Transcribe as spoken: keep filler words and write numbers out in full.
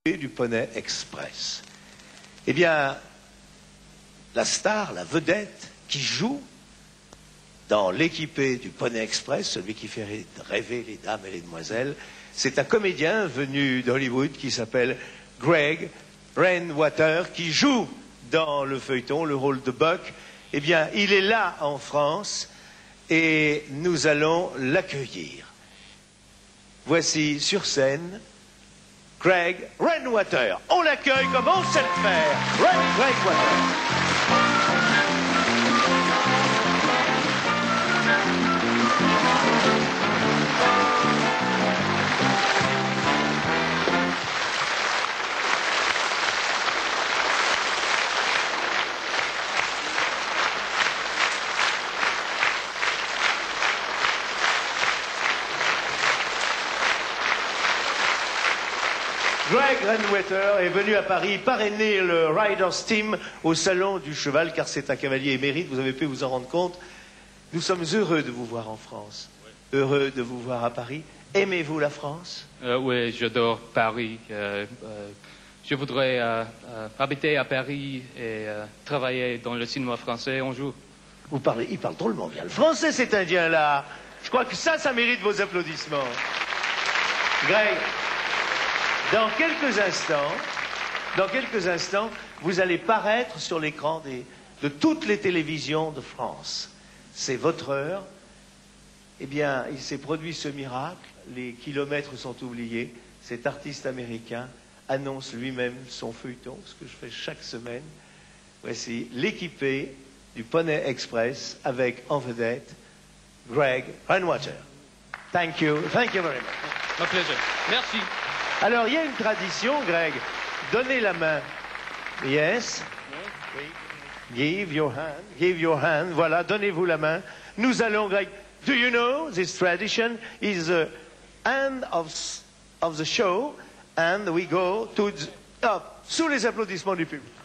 du Poney Express. Eh bien, la star, la vedette qui joue dans l'équipé du Poney Express, celui qui fait rêver les dames et les demoiselles, c'est un comédien venu d'Hollywood qui s'appelle Greg Rainwater, qui joue dans le feuilleton le rôle de Buck. Eh bien, il est là en France et nous allons l'accueillir. Voici sur scène Greg Rainwater. On l'accueille comme on sait le faire. Greg Rainwater. Greg Rainwater est venu à Paris parrainer le Riders Team au Salon du Cheval, car c'est un cavalier émérite, vous avez pu vous en rendre compte. Nous sommes heureux de vous voir en France, heureux de vous voir à Paris. Aimez-vous la France? euh, Oui, j'adore Paris. Euh, euh, je voudrais euh, euh, habiter à Paris et euh, travailler dans le cinéma français un jour. Vous parlez, il parle drôlement bien le français, cet Indien-là. Je crois que ça, ça mérite vos applaudissements. Greg, dans quelques instants, dans quelques instants, vous allez paraître sur l'écran des, de toutes les télévisions de France. C'est votre heure. Eh bien, il s'est produit ce miracle. Les kilomètres sont oubliés. Cet artiste américain annonce lui-même son feuilleton, ce que je fais chaque semaine. Voici l'équipé du Poney Express avec en vedette Greg Rainwater. Thank you. Thank you very much. Ma plaisir. Merci. Alors, il y a une tradition, Greg. Donnez la main. Yes. Give your hand. Give your hand. Voilà, donnez-vous la main. Nous allons, Greg. Do you know this tradition is the end of, of the show, and we go to the, oh, sous les applaudissements du public.